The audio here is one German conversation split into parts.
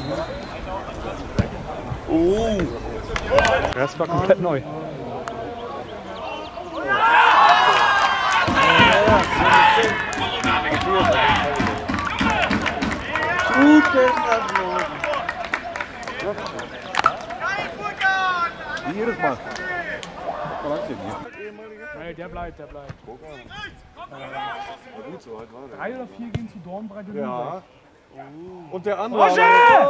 Oh! Das war komplett neu. Wie jedes Mal. Nein, der bleibt. Gut, so halt war der. 3 oder 4 gehen zu Dornbreite. Ja. Und der andere. Roger!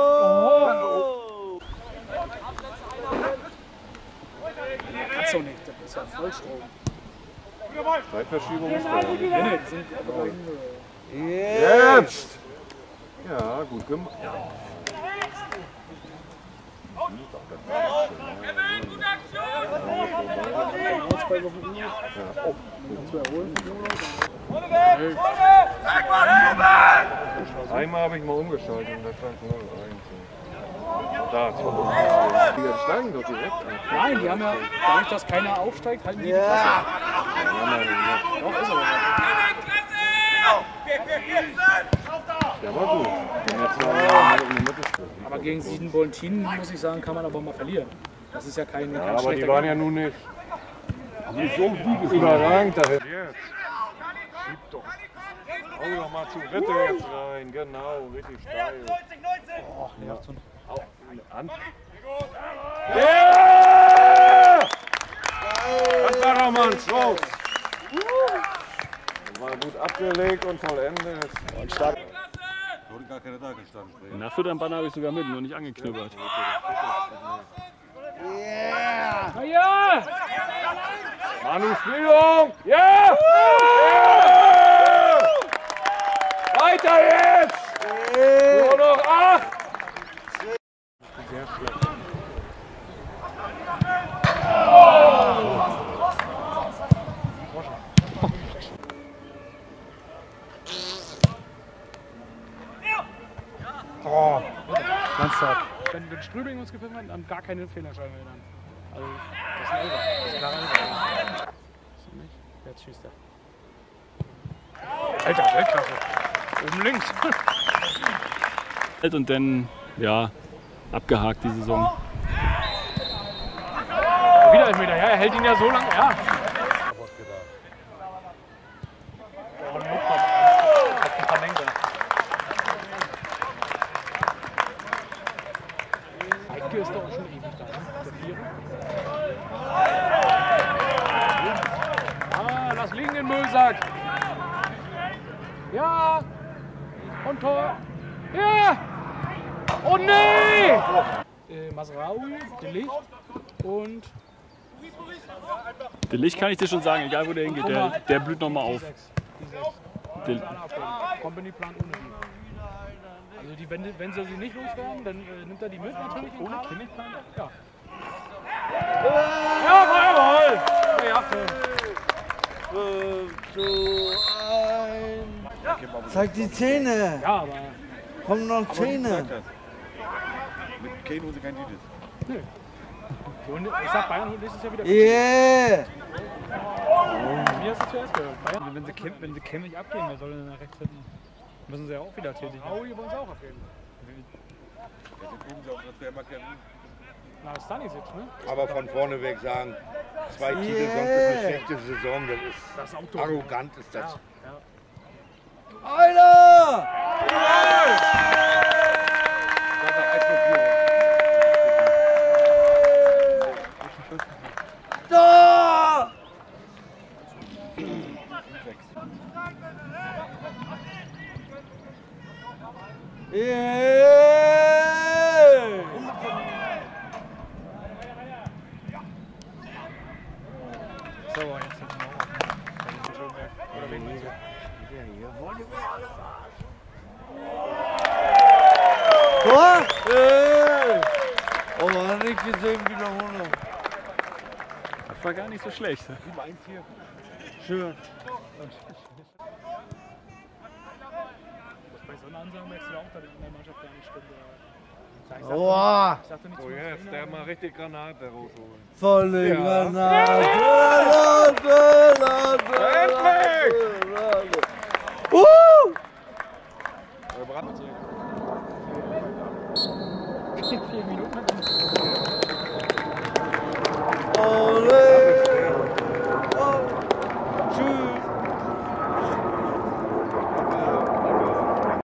Kannst du nicht, das ist ja Vollstrom. Zeitverschiebung ist da. Nee, die sind Jetzt! Ja, gut gemacht. Einmal habe ich mal umgeschaltet und da stand 0-1. Da, 2-0. Die steigen doch direkt an. Nein, die haben ja, dadurch, dass keiner aufsteigt, halten die die Klasse. Doch, ist aber so. Der war gut. Den jetzt mal in die Mitte spielen. Aber gegen Siedenboltin, muss ich sagen, kann man aber mal verlieren. Das ist ja kein Ja, aber die schlechter waren Gegner. ja nun nicht überragend dahin. Jetzt. Schieb doch. Hau doch mal zur Mitte jetzt rein. Genau, richtig steil. Oh, nee, macht so ein An. Ja! Das war doch mal ein Schuss. War gut abgelegt und vollendet. Und stark. Na, für den Banner habe ich sogar mit, nur nicht angeknüppelt. Na ja! Manu, Spielung! Ja! Ja! Weiter jetzt! Nur noch 8! Sehr schlecht. Oh, ganz stark. Wenn Strübing uns gefilmt hat, dann gar keine Fehlerscheine mehr dann. Also, das ist ein Elfer. Das ist klar Elfer. Ist er nicht? Jetzt schießt er. Alter, Weltklasse. Oben links. Und dann, ja, abgehakt die Saison. Wieder Elfmeter, ja, er hält ihn ja so lange. Ja. Oh, ein Lupfer. Hat ein paar Lenker. Heike ist doch schon ewig da. Der Vierer. Ah, lass liegen den Müllsack. Ja. Und Tor. Ja. Oh nee! Masraoui, De Ligt und Den Licht kann ich dir schon sagen, egal wo der hingeht, der blüht nochmal auf. die 6. Company plant ohne die. Also die, wenn sie sie nicht loswerden, dann nimmt er die mit natürlich. Ohne Kinnichplan? Ja. Ja, jawohl! Ja, 5:1. Zeig die Zähne. ja, aber Kommen noch Zähne. Mit Kane holen sie kein Titel. nö. Ich sag, Bayern holt nächstes Jahr wieder. Yeah. Mir hast du zuerst gehört. Bayern, wenn sie Kimmich abgehen, wer soll denn nach rechts hinten? Müssen sie ja auch wieder tätig sein. Aui wollen sie auch abgeben. Na, Stanisic, ne? Aber von vorne weg sagen, 2 Titel, sonst ist eine schlechte Saison, das ist auch dumm. arrogant ist das. Ja. Alter! Da! Yeah! So, jetzt sind wir oder wegen mir. Tor? Hey! Oh, man hat nicht gesehen, Wiederholung. Das war gar nicht so schlecht. Schön. Bei so einer Ansage merkst du auch, dass in der Mannschaft gar nicht stimmt. Oha! Ich sagte nicht Oh, jetzt der mal richtig Granate rausholen. Volle Ja. Granate! Endlich! Granate! Der Brand. 4 Minuten.